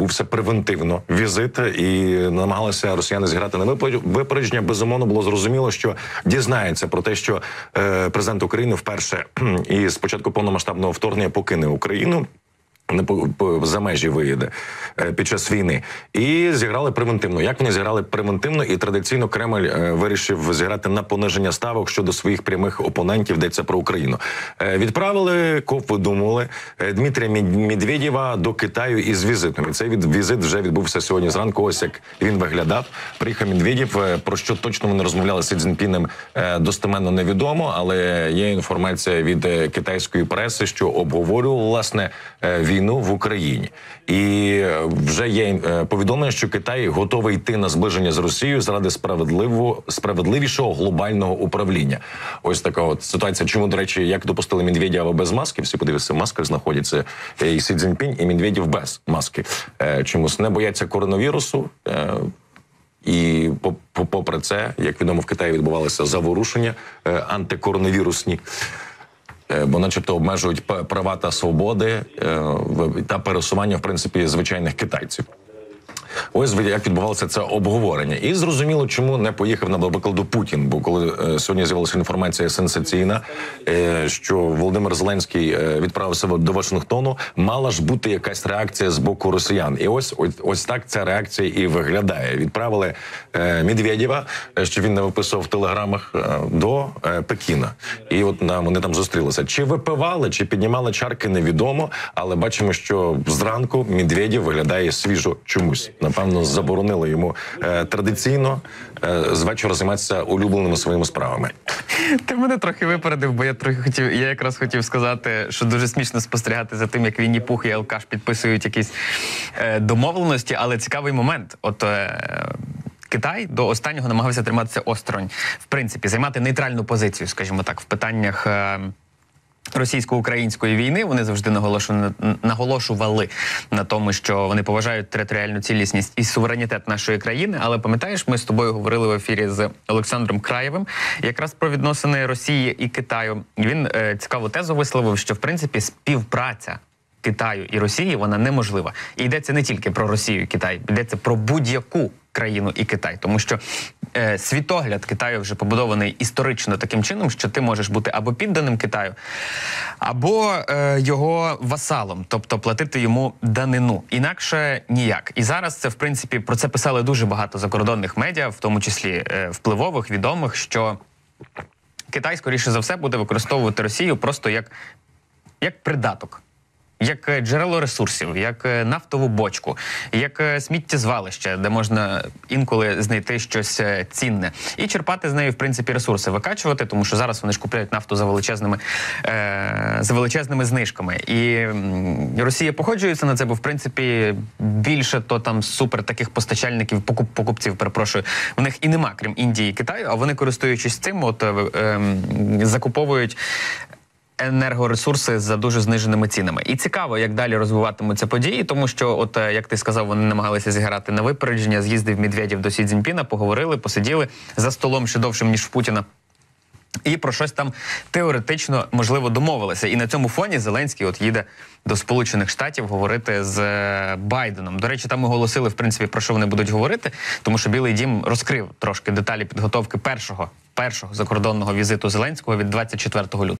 відбувся превентивно візит, і намагалися росіяни зіграти на випередження. Безумовно, було зрозуміло, що дізнається про те, що президент України вперше і з початку повномасштабного вторгнення покине Україну, за межі виїде під час війни. І зіграли превентивно. Як вони зіграли превентивно? І традиційно Кремль вирішив зіграти на пониження ставок щодо своїх прямих опонентів, йдеться про Україну. Відправили, видумували, Дмитрія Медведєва до Китаю із візитом. І цей візит вже відбувся сьогодні зранку. Ось як він виглядав. Приїхав Медведєв. Про що точно вони розмовляли з Сі Цзіньпінем, достеменно невідомо, але є інформація від китайської преси, що обговорювали, власне, війну в Україні. І вже є повідомлення, що Китай готовий йти на зближення з Росією заради справедливішого глобального управління. Ось така от ситуація. Чому, до речі, як допустили Медведєва без маски? Всі подивилися, в масках знаходяться і Сі Цзіньпінь, і Медведєв без маски. Чомусь не бояться коронавірусу. І попри це, як відомо, в Китаї відбувалися заворушення антикоронавірусні, бо начебто обмежують права та свободи та пересування, в принципі, звичайних китайців. Ось як відбувалося це обговорення. І зрозуміло, чому не поїхав, наприклад, Путін. Бо коли сьогодні з'явилася інформація сенсаційна, що Володимир Зеленський відправився до Вашингтону, мала ж бути якась реакція з боку росіян. І ось так ця реакція і виглядає. Відправили Медведєва, що він не виписував в телеграмах, до Пекіна. І от вони там зустрілися. Чи випивали, чи піднімали чарки, невідомо. Але бачимо, що зранку Медведєв виглядає свіжо чомусь. Напевно, заборонили йому традиційно з вечора займатися улюбленими своїми справами. Ти мене трохи випередив, бо я якраз хотів сказати, що дуже смішно спостерігати за тим, як Вінні-Пух і Алкаш підписують якісь домовленості, але цікавий момент. От Китай до останнього намагався триматися осторонь. В принципі, займати нейтральну позицію, скажімо так, в питаннях російсько-української війни. Вони завжди наголошували на тому, що вони поважають територіальну цілісність і суверенітет нашої країни. Але пам'ятаєш, ми з тобою говорили в ефірі з Олександром Краєвим якраз про відносини Росії і Китаю. Він цікаву тезу висловив, що в принципі співпраця Китаю і Росії, вона неможлива. І йдеться не тільки про Росію і Китай, йдеться про будь-яку країну і Китай. Тому що світогляд Китаю вже побудований історично таким чином, що ти можеш бути або підданим Китаю, або його васалом, тобто платити йому данину. Інакше ніяк. І зараз це, в принципі, про це писали дуже багато закордонних медіа, в тому числі впливових, відомих, що Китай, скоріше за все, буде використовувати Росію просто як придаток. Як джерело ресурсів, як нафтову бочку, як сміттєзвалище, де можна інколи знайти щось цінне. І черпати з неї, в принципі, ресурси, викачувати, тому що зараз вони ж купляють нафту за величезними знижками. І Росія погоджується на це, бо, в принципі, більше то там супер таких постачальників, покупців, перепрошую, в них і нема, крім Індії і Китаю, а вони, користуючись цим, закуповують енергоресурси за дуже зниженими цінами. І цікаво, як далі розвиватимуться події, тому що, от як ти сказав, вони намагалися зіграти на випередження, з'їздив Медведєв до Сі Цзіньпіна, поговорили, посиділи за столом ще довшим, ніж в Путіна. І про щось там теоретично, можливо, домовилися. І на цьому фоні Зеленський от їде до Сполучених Штатів говорити з Байденом. До речі, там оголосили, в принципі, про що вони будуть говорити, тому що Білий дім розкрив трошки деталі підготовки першого закордонного візиту Зеленського від 24 лютого.